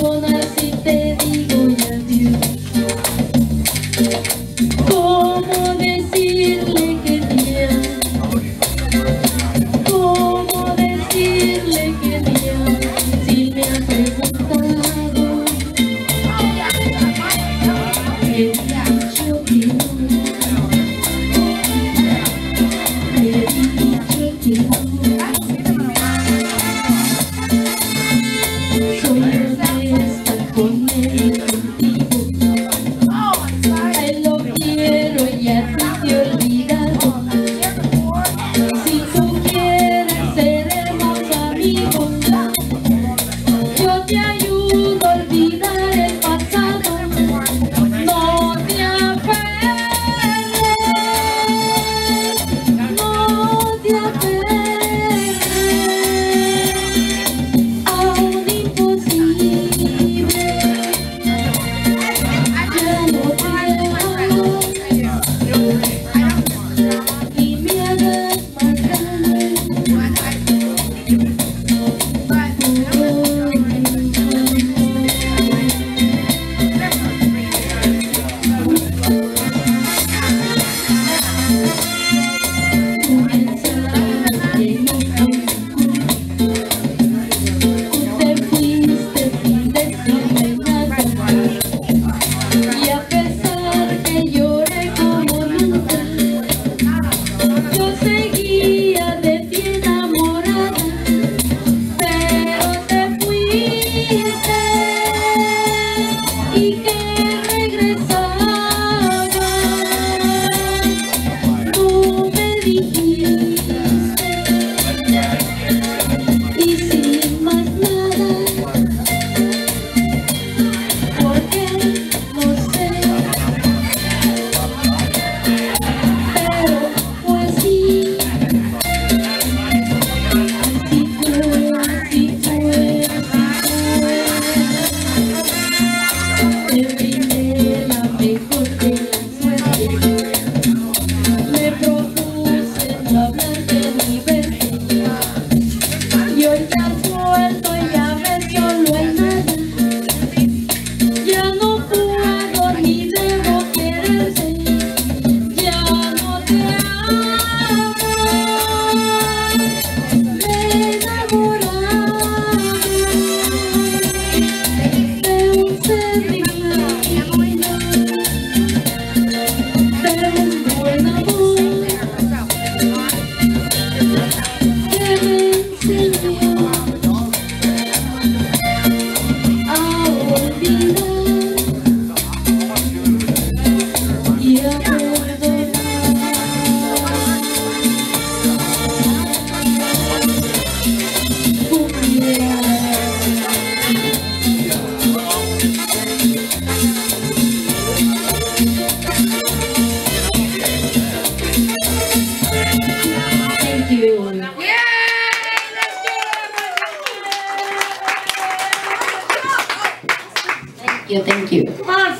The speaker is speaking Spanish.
perdonar si te digo ya adiós. ¿Cómo decirle que te amo? ¿Cómo decirle que te amo? Si me ha preguntado, he dicho que no. He dicho que no. Soy honesta con él, contigo. A él lo quiero y a ti te he olvidado. Si tú quieres seremos amigos. Yo te ayudo a olvidar el pasado. No te aferres, no te aferres a un imposible. Ya no te amo y me hagas más grande. Tú pensabas que no te fuiste sin decirme nada. Y a pesar que lloré como nunca, yo seguía de ti enamorada. Pero te fuiste y que regresabas. No me dijiste y sin más nada, porque no sé, pero fue así. Así fue, así fue, así fue. Te brindé la mejor de las suertes. Me propuse no hablarte ni verte. Y hoy te has vuelto y ya ves solo hay nada. Ya no puedo ni debo quererte. Ya no te amo. Me enamoraba de un ser divino, de un buen amor que me enseñó a olvidar y a perdonar. Thank you. Thank you.